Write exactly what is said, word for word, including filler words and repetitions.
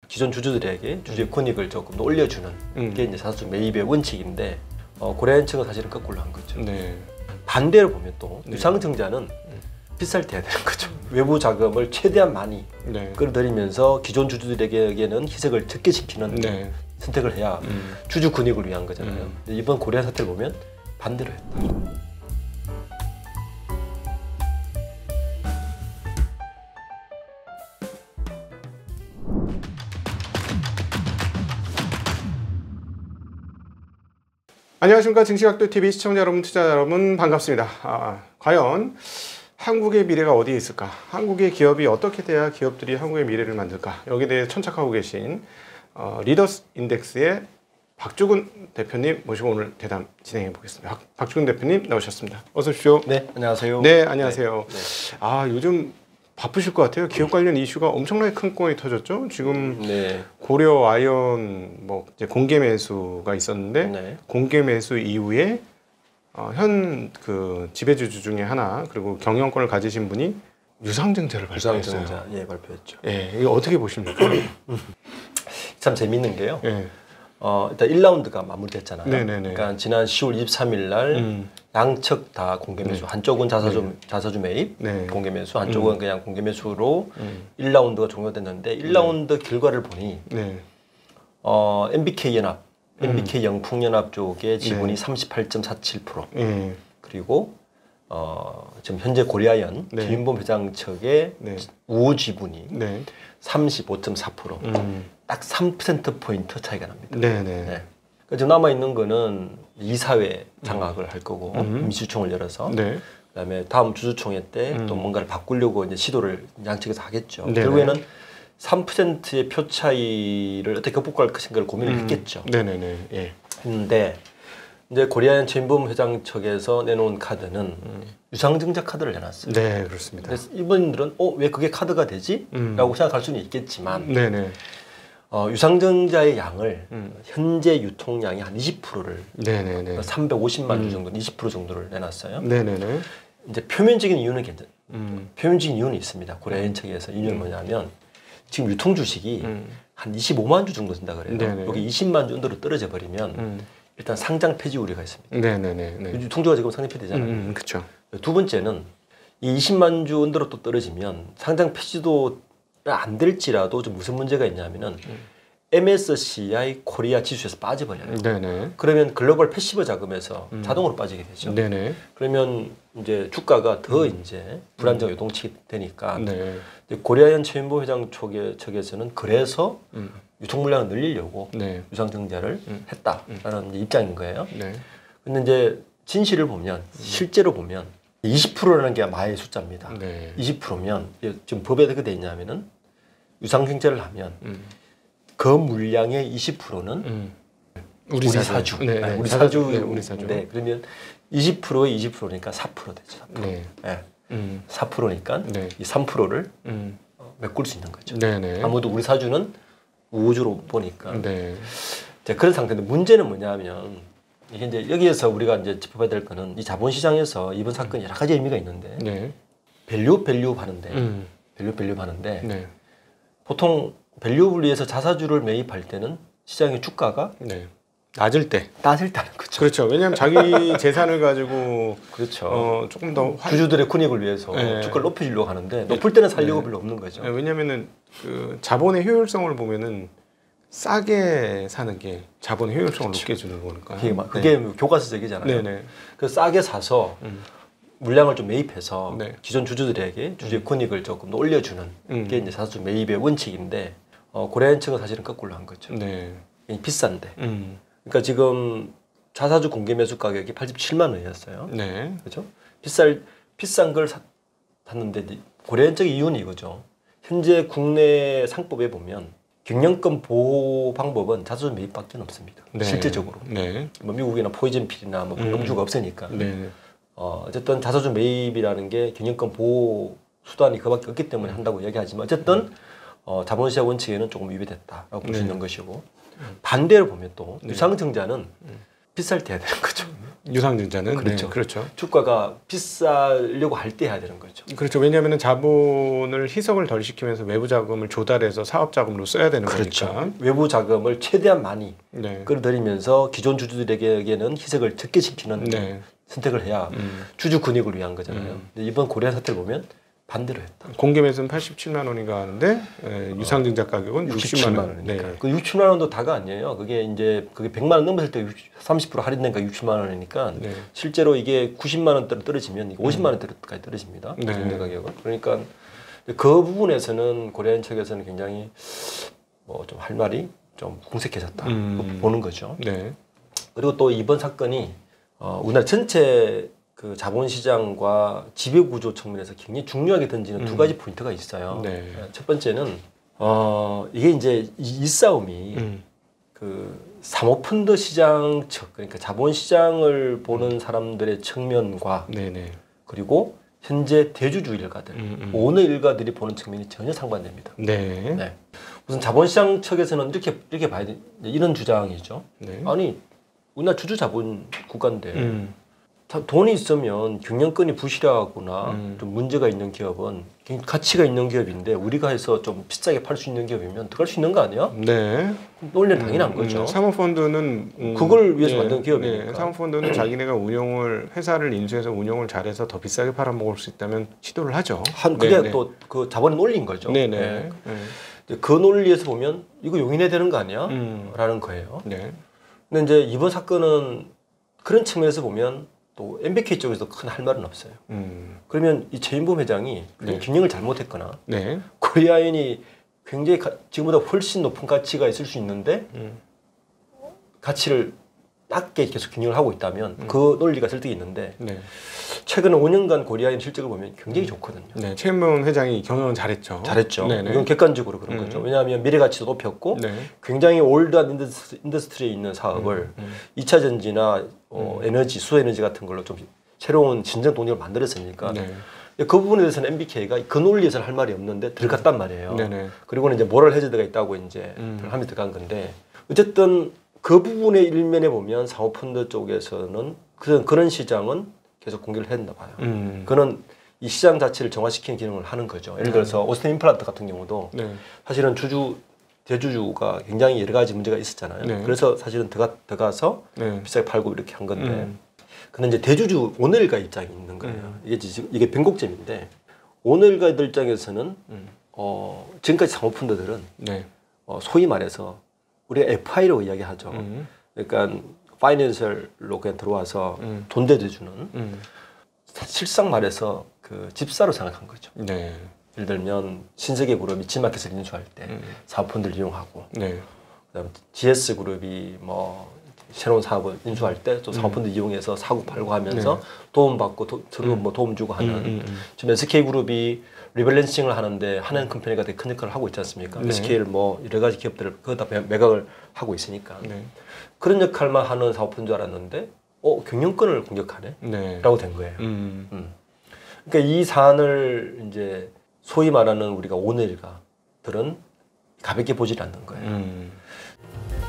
기존 주주들에게 주주의 권익을 조금 더 올려주는 음. 게 이제 자사주 매입의 원칙인데 어, 고려아연 측은 사실은 거꾸로 한 거죠. 네. 반대로 보면 또 네. 유상증자는 음. 비쌀 때 해야 되는 거죠. 외부 자금을 최대한 많이 네. 끌어들이면서 기존 주주들에게는 희석을 적게 시키는 네. 선택을 해야 음. 주주 권익을 위한 거잖아요. 음. 이번 고려아연 사태를 보면 반대로 했다. 안녕하십니까. 증시각도티비 시청자 여러분, 투자자 여러분 반갑습니다. 아, 과연 한국의 미래가 어디에 있을까? 한국의 기업이 어떻게 돼야 기업들이 한국의 미래를 만들까? 여기에 대해 천착하고 계신 어, 리더스 인덱스의 박주근 대표님 모시고 오늘 대담 진행해 보겠습니다. 박, 박주근 대표님 나오셨습니다. 어서 오십시오. 네, 안녕하세요. 네, 안녕하세요. 네, 네. 아, 요즘 바쁘실 것 같아요. 기업 관련 이슈가 엄청나게 큰 건이 터졌죠. 지금 네. 고려 아이언 뭐 이제 공개 매수가 있었는데 네. 공개 매수 이후에 어, 현 그 지배주주 중에 하나 그리고 경영권을 가지신 분이 유상증자를 발표했어요. 유상증자 예 발표했죠. 예, 이거 어떻게 보십니까? 참 재밌는 게요. 예. 어, 일단 일 라운드가 마무리됐잖아요. 네네네. 그러니까 지난 시월 이십삼일 날 음. 양측 다 공개 매수. 네. 한쪽은 자사주 네. 자사주 매입 네. 공개 매수, 한쪽은 음. 그냥 공개 매수로 음. 일 라운드가 종료됐는데 일 라운드 결과를 보니 네. 어, 엠비케이 연합, 음. 엠비케이 영풍연합 쪽의 지분이 네. 삼십팔 점 사칠 퍼센트. 예. 그리고 어, 지금 현재 고려아연 네. 김윤범 회장 측의 네. 우호 지분이 네. 삼십오 점 사 퍼센트. 음. 딱 삼 퍼센트 포인트 차이가 납니다. 네네. 네. 그래서 남아 있는 거는 이사회 장악을 할 거고 음. 임시주총을 열어서 네. 그다음에 다음 주주총회 때 또 음. 뭔가를 바꾸려고 이제 시도를 양측에서 하겠죠. 네네. 결국에는 삼 퍼센트의 표 차이를 어떻게 극복할 것인가를 고민을 음. 했겠죠. 네네네. 예. 했는데 이제 고려아연 최인범 회장 측에서 내놓은 카드는 음. 유상증자 카드를 내놨어요. 네, 그렇습니다. 그래서 이분들은 어, 왜 그게 카드가 되지? 음. 라고 생각할 수는 있겠지만 네네. 어, 유상증자의 양을 음. 현재 유통량이 한 이십 퍼센트를 네네네. 삼백오십만 음. 주 정도, 이십 퍼센트 정도를 내놨어요. 네네네. 이제 표면적인 이유는 괜찮. 음. 표면적인 이유는 있습니다. 고려아연 측에서 이유는 음. 뭐냐면 지금 유통 주식이 음. 한 이십오만 주 정도 된다 그래요. 네네. 여기 이십만 주 언더로 떨어져 버리면 음. 일단 상장 폐지 우려가 있습니다. 네네네. 네. 유통주가 지금 상장 폐지되잖아요. 음, 음, 그렇죠. 두 번째는 이 이십만 주 언더로 또 떨어지면 상장 폐지도 안 될지라도 좀 무슨 문제가 있냐면은 음. 엠에스씨아이 코리아 지수에서 빠져버려요. 네네. 그러면 글로벌 패시브 자금에서 음. 자동으로 빠지게 되죠. 네네. 그러면 이제 주가가 더 음. 이제 불안정 요동치게 되니까 네. 이제 고려아연 최인범 회장 쪽에, 측에서는 그래서 음. 유통 물량을 늘리려고 네. 유상증자를 음. 했다라는 이제 입장인 거예요. 네. 근데 이제 진실을 보면 실제로 보면 이십 퍼센트라는 게 마의 숫자입니다. 네. 이십 퍼센트면 지금 법에 어떻게 돼 있냐면은 유상증자를 하면 음. 그 물량의 이십 퍼센트는 음. 우리, 우리 사주, 사주. 네. 네, 우리 사주. 사주, 네, 우리 사주. 네, 그러면 이십 퍼센트의 이십 퍼센트니까 사 퍼센트 되죠. 사 퍼센트. 네. 네. 음. 사 퍼센트니까 네. 이 삼 퍼센트를 음. 메꿀 수 있는 거죠. 네네. 아무도 우리 사주는 우호주로 보니까 네. 이제 그런 상태인데 문제는 뭐냐면 이게 이제 여기에서 우리가 이제 짚어봐야 될 거는 이 자본시장에서 이번 사건이 여러 가지 의미가 있는데 네. 밸류 밸류 하는데 음. 밸류 밸류 하는데 네. 보통 밸류 분리해서 자사주를 매입할 때는 시장의 주가가 네. 낮을 때. 낮을 때는 거죠. 그렇죠. 왜냐하면 자기 재산을 가지고 그렇죠. 어, 조금 더 활... 주주들의 권익을 위해서 네. 주가를 높여주려고 하는데 높을 때는 살려고 네. 별로 없는 거죠. 네, 왜냐면은 그 자본의 효율성을 보면은 싸게 사는 게 자본의 효율성을 그렇죠. 높게 주는 거니까. 그게, 막 그게 네. 교과서적이잖아요. 네네. 그 싸게 사서 음. 물량을 좀 매입해서 네. 기존 주주들에게 주주의 권익을 조금 더 올려주는 음. 게 이제 자사주 매입의 원칙인데 어, 고려아연 측은 사실은 거꾸로 한 거죠. 네. 비싼데. 음. 그러니까 지금 자사주 공개 매수 가격이 팔십칠만 원이었어요. 네. 그렇죠? 비쌀 비싼 걸 사, 샀는데 고려아연적 이유는 이거죠. 현재 국내 상법에 보면 경영권 보호 방법은 자사주 매입밖에 없습니다. 네. 실질적으로. 네. 뭐 미국이나 포이즌 필이나 뭐 방금주가 음. 없으니까. 네. 어, 어쨌든 자사주 매입이라는 게 경영권 보호 수단이 그밖에 없기 때문에 한다고 얘기하지만 어쨌든 어, 자본시장 원칙에는 조금 위배됐다라고 볼 수 네. 있는 것이고 반대로 보면 또 네. 유상증자는 비쌀 때 해야 되는 거죠. 유상증자는 그렇죠. 네, 그렇죠. 주가가 비싸려고 할 때 해야 되는 거죠. 그렇죠. 왜냐하면 자본을 희석을 덜 시키면서 외부 자금을 조달해서 사업 자금으로 써야 되는 그렇죠. 거니까. 외부 자금을 최대한 많이 네. 끌어들이면서 기존 주주들에게는 희석을 적게 시키는 네. 선택을 해야 음. 주주 근익을 위한 거잖아요. 음. 근데 이번 고려한 사태를 보면 반대로 했다. 공개 매수는 팔십칠만 원인가 하는데 에, 유상증자 가격은 육십만 원. 원이니까. 네. 그 육십만 원도 다가 아니에요. 그게 이제 그게 백만 원 넘었을 때 삼십 퍼센트 할인되니까 육십만 원이니까 네. 실제로 이게 구십만 원대로 떨어지면 이게 오십만 원대로까지 떨어집니다. 네. 증자 가격은. 그러니까 그 부분에서는 고려인 측에서는 굉장히 뭐 좀 할 말이 좀 궁색해졌다 음. 보는 거죠. 네. 그리고 또 이번 사건이 어, 우리나라 전체 그 자본시장과 지배구조 측면에서 굉장히 중요하게 던지는 음. 두 가지 포인트가 있어요. 네. 첫 번째는 어, 이게 이제 이, 이 싸움이 음. 그 사모펀드 시장 측 그러니까 자본시장을 보는 사람들의 측면과 네네. 그리고 현재 대주주 일가들, 음, 음. 오너 일가들이 보는 측면이 전혀 상반됩니다. 네. 네. 우선 자본시장 측에서는 이렇게 이렇게 봐야 돼. 이런 주장이죠. 네. 아니 우리나라 주주 자본 국가인데 음. 다 돈이 있으면 경영권이 부실하거나 음. 좀 문제가 있는 기업은 굉장히 가치가 있는 기업인데 우리가 해서 좀 비싸게 팔 수 있는 기업이면 들어갈 수 있는 거 아니야? 네. 논리는 당연한 음, 거죠. 음, 사모펀드는 음, 그걸 위해서 네, 만든 기업이니까. 네, 사모펀드는 자기네가 운영을 회사를 인수해서 운영을 잘해서 더 비싸게 팔아먹을 수 있다면 시도를 하죠. 한 그게 네, 또 그 자본의 논리인 거죠. 네네. 네. 네. 이제 그 논리에서 보면 이거 용인해야 되는 거 아니야? 음. 라는 거예요. 네. 근데 이제 이번 사건은 그런 측면에서 보면 또 엠비케이 쪽에서 큰 할 말은 없어요. 음. 그러면 이 최인범 회장이 네. 균형을 잘못했거나 네. 코리아인이 굉장히 가, 지금보다 훨씬 높은 가치가 있을 수 있는데 음. 가치를 낮게 계속 균형을 하고 있다면 음. 그 논리가 설득이 있는데 네. 최근 오 년간 고리아인 실적을 보면 굉장히 좋거든요. 네. 최인범 회장이 경영은 잘했죠. 잘했죠. 네네. 이건 객관적으로 그런 음. 거죠. 왜냐하면 미래 가치도 높였고 네. 굉장히 올드한 인더스트리, 인더스트리에 있는 사업을 음. 이 차 전지나 어, 음. 에너지, 수에너지 같은 걸로 좀 새로운 진정 동력을 만들었으니까 네. 그 부분에 대해서는 엠비케이가 그 논리에서는 할 말이 없는데 들어갔단 말이에요. 네네. 그리고는 이제 모럴 해저드가 있다고 이제 음. 하면서 들어간 건데 어쨌든 그 부분의 일면에 보면 사모펀드 쪽에서는 그런 그런 시장은 계속 공개를 했나 봐요. 음. 그는 이 시장 자체를 정화시키는 기능을 하는 거죠. 예를 들어서 오스틴 임플란트 같은 경우도 네. 사실은 주주 대주주가 굉장히 여러 가지 문제가 있었잖아요. 네. 그래서 사실은 들어가, 들어가서 네. 비싸게 팔고 이렇게 한 건데 음. 근데 이제 대주주 오너일가 입장이 있는 거예요. 음. 이게 지금 이게 변곡점인데 오너일가들 입장에서는 음. 어, 지금까지 사모펀드들은 네. 어, 소위 말해서 우리가 에프아이라고 이야기하죠. 음. 그러니까 파이낸셜로 그냥 들어와서 음. 돈 대주주는 음. 실상 말해서 그 집사로 생각한 거죠. 네. 예를 들면 신세계 그룹이 지마켓을 인수할 때 음. 사모펀드를 이용하고 네. 그다음에 지에스 그룹이 뭐 새로운 사업을 인수할 때 또 사모펀드 이용해서 사고 팔고 하면서 네. 도움 받고 도, 서로 음. 뭐 도움 주고 하는 음, 음, 음. 지금 에스케이 그룹이 리밸런싱을 하는데 하는 컴퍼니가 되게 큰 역할을 하고 있지 않습니까? 네. 에스케이를 뭐 여러 가지 기업들을 거기다 매- 매각을 하고 있으니까 네. 그런 역할만 하는 사모펀드인 줄 알았는데 어 경영권을 공격하네? 네. 라고 된 거예요. 음. 음. 그러니까 이 사안을 이제 소위 말하는 우리가 오너일가들은 가볍게 보질 않는 거예요. 음.